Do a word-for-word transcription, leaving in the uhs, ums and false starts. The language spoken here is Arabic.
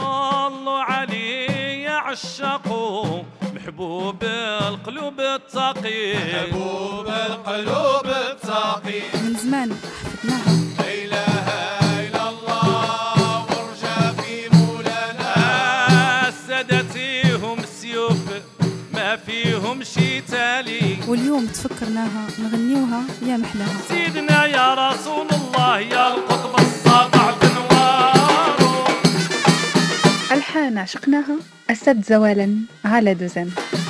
صلوا عليه عشقوا محبوب القلوب التقي، محبوب القلوب التقي. من زمان حفظناها. لا إله إلا الله ورجا في مولانا. سادتيهم السيوف ما فيهم شي تالي، واليوم تفكرناها نغنيوها يا محلاها. سيدنا يا رسول الله يا القطب الساطع بنواره. ألحان عشقناها أسد زوالا على دوزن.